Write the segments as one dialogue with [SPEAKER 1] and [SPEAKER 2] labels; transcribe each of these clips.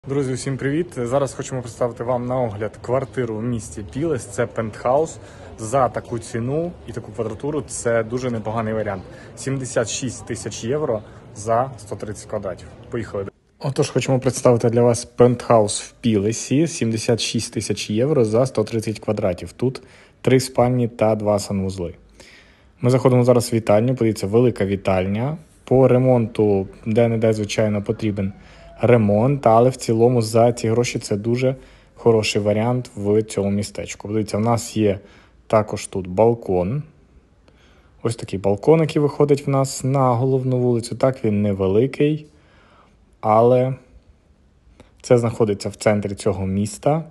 [SPEAKER 1] Друзі, усім привіт! Зараз хочемо представити вам на огляд квартиру в місті Пілес. Це пентхаус. За таку ціну і таку квадратуру це дуже непоганий варіант. 76 тисяч євро за 130 квадратів. Поїхали. Отож, хочемо представити для вас пентхаус в Пілесі. 76 тисяч євро за 130 квадратів. Тут 3 спальні та 2 санвузли. Ми заходимо зараз в вітальню. Подивіться, велика вітальня. По ремонту де-не-де, звичайно, потрібен ремонт, але в цілому за ці гроші це дуже хороший варіант в цьому містечку. Дивіться, в нас є також тут балкон. Ось такий балкон, який виходить в нас на головну вулицю. Так, він невеликий, але це знаходиться в центрі цього міста.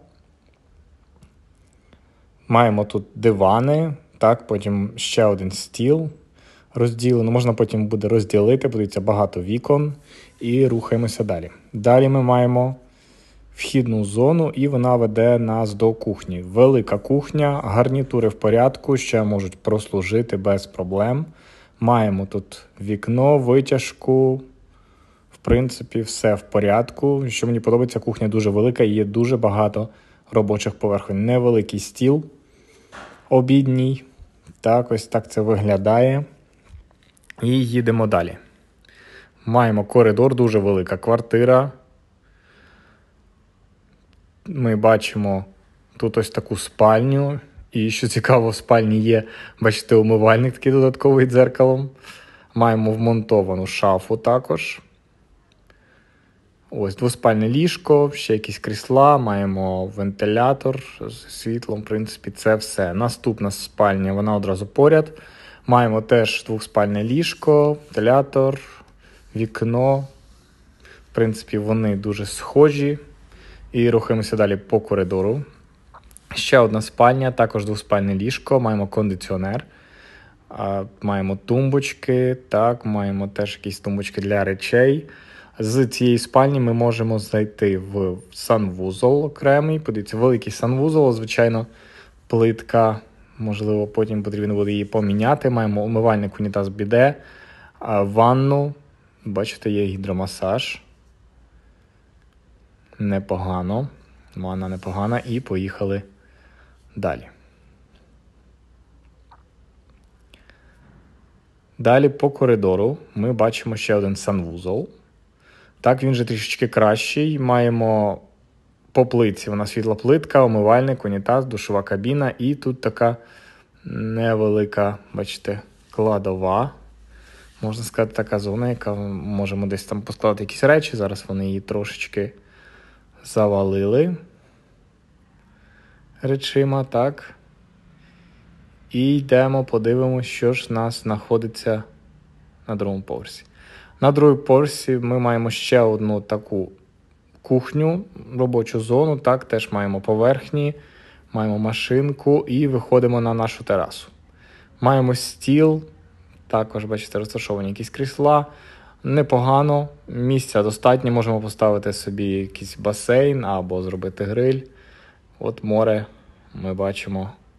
[SPEAKER 1] Маємо тут дивани, так, потім ще один стіл розділено. Можна потім буде розділити, подивіться, багато вікон. І рухаємося далі. Далі ми маємо вхідну зону, і вона веде нас до кухні. Велика кухня, гарнітури в порядку, ще можуть прослужити без проблем. Маємо тут вікно, витяжку, в принципі, все в порядку. Що мені подобається, кухня дуже велика і є дуже багато робочих поверхонь. Невеликий стіл обідній. Так, ось так це виглядає. І їдемо далі. Маємо коридор, дуже велика квартира. Ми бачимо тут ось таку спальню. І що цікаво, в спальні є, бачите, умивальник такий додатковий дзеркалом. Маємо вмонтовану шафу також. Ось двоспальне ліжко, ще якісь крісла, маємо вентилятор з світлом, в принципі, це все. Наступна спальня, вона одразу поряд. Маємо теж двоспальне ліжко, вентилятор, вікно. В принципі, вони дуже схожі. І рухаємося далі по коридору. Ще одна спальня, також двоспальне ліжко. Маємо кондиціонер. Маємо тумбочки. Так, маємо теж якісь тумбочки для речей. З цієї спальні ми можемо зайти в санвузол окремий. Подивіться, великий санвузол, звичайно, плитка. Можливо, потім потрібно буде її поміняти. Маємо умивальник, унітаз, біде, ванну. Бачите, є гідромасаж. Непогано. Ванна непогана. І поїхали далі. Далі по коридору ми бачимо ще один санвузол. Так, він же трішечки кращий. Маємо по плитці, вона світла плитка, умивальник, унітаз, душова кабіна. І тут така невелика, бачите, кладова. Можна сказати, така зона, яка можемо десь там поскладати якісь речі. Зараз вони її трошечки завалили речима, так. І йдемо, подивимося, що ж в нас знаходиться на другому поверсі. На другому поверсі ми маємо ще одну таку кухню, робочу зону, так, теж маємо поверхні, маємо машинку і виходимо на нашу терасу. Маємо стіл, також, бачите, розташовані якісь крісла, непогано, місця достатньо, можемо поставити собі якийсь басейн або зробити гриль. От море ми бачимо